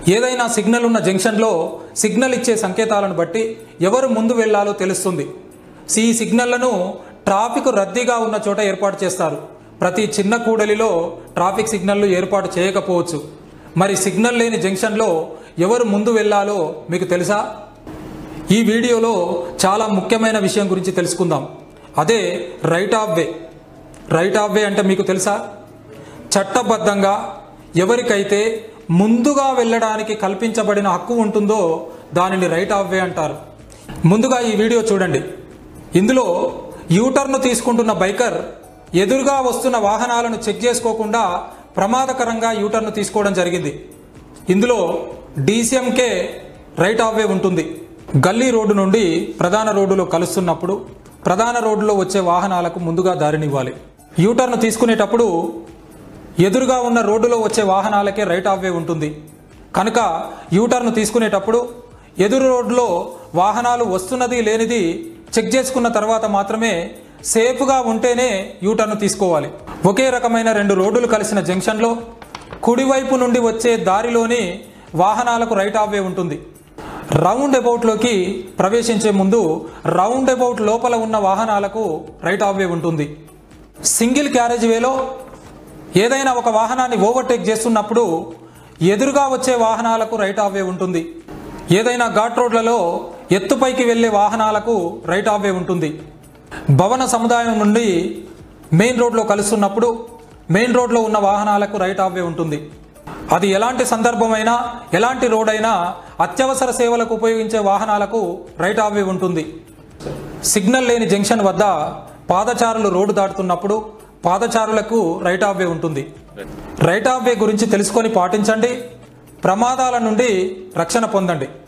ఏదైనా సిగ్నల్ ఉన్న జంక్షన్లో సిగ్నల్ ఇచ్చే సంకేతాలను బట్టి ఎవరు ముందు వెళ్ళాలో తెలుస్తుంది. ఈ సిగ్నళ్లను ట్రాఫిక్ రద్దీగా ఉన్న చోట ఏర్పాటు చేస్తారు. ప్రతి చిన్న కూడలిలో ట్రాఫిక్ సిగ్నల్లు ఏర్పాటు చేయకపోవచ్చు. మరి సిగ్నల్ లేని జంక్షన్లో ఎవరు ముందు వెళ్ళాలో మీకు తెలుసా? ఈ వీడియోలో చాలా ముఖ్యమైన విషయం గురించి తెలుసుకుందాం. అదే right of way. Right of way అంటే మీకు తెలుసా? చట్టబద్ధంగా ఎవరికైతే ముందుగా వెళ్ళడానికి కల్పించబడిన హక్కు ఉంటుందో దానిని రైట్ ఆఫ్ వే అంటారు. ముందుగా ఈ వీడియో చూడండి. ఇందులో యూటర్న్ తీసుకుంటున్న బైకర్ ఎదురుగా వస్తున్న వాహనాలను చెక్ చేసుకోకుండా ప్రమాదకరంగా యూటర్న్ తీసుకోవడం జరిగింది. ఇందులో DCMకే రైట్ ఆఫ్ వే ఉంటుంది. గల్లీ రోడ్డు నుండి ప్రధాన రోడ్డులో కలుస్తున్నప్పుడు ప్రధాన రోడ్డులో వచ్చే వాహనాలకు ముందుగా దారినివ్వాలి. యూటర్న్ తీసుకునేటప్పుడు ఎదురుగా ఉన్న రోడ్డులో వచ్చే వాహనాలకే రైట్ ఆఫ్ వే ఉంటుంది. కనుక యూటర్న్ తీసుకునేటప్పుడు ఎదురు రోడ్డులో వాహనాలు వస్తున్నది లేనిది చెక్ చేసుకున్న తర్వాత మాత్రమే సేఫ్గా ఉంటేనే యూటర్న్ తీసుకోవాలి. ఒకే రకమైన రెండు రోడ్డులు కలిసిన జంక్షన్లో కుడివైపు నుండి వచ్చే దారిలోని వాహనాలకు రైట్ ఆఫ్ వే ఉంటుంది. రౌండ్ అబౌట్లోకి ప్రవేశించే ముందు రౌండ్ అబౌట్ లోపల ఉన్న వాహనాలకు రైట్ ఆఫ్ వే ఉంటుంది. సింగిల్ క్యారేజ్ వేలో ఏదైనా ఒక వాహనాన్ని ఓవర్టేక్ చేస్తున్నప్పుడు ఎదురుగా వచ్చే వాహనాలకు రైట్ ఆఫ్ వే ఉంటుంది. ఏదైనా ఘాట్ రోడ్లలో ఎత్తుపైకి వెళ్లే వాహనాలకు రైట్ ఆఫ్ వే ఉంటుంది. భవన సముదాయం నుండి మెయిన్ రోడ్లో కలుస్తున్నప్పుడు మెయిన్ రోడ్లో ఉన్న వాహనాలకు రైట్ ఆఫ్ వే ఉంటుంది. అది ఎలాంటి సందర్భమైనా ఎలాంటి రోడ్ అయినా అత్యవసర సేవలకు ఉపయోగించే వాహనాలకు రైట్ ఆఫ్ వే ఉంటుంది. సిగ్నల్ లేని జంక్షన్ వద్ద పాదచారులు రోడ్డు దాటుతున్నప్పుడు పాదచారులకు రైట్ ఆఫ్ వే ఉంటుంది. రైట్ ఆఫ్ వే గురించి తెలుసుకొని పాటించండి. ప్రమాదాల నుండి రక్షణ పొందండి.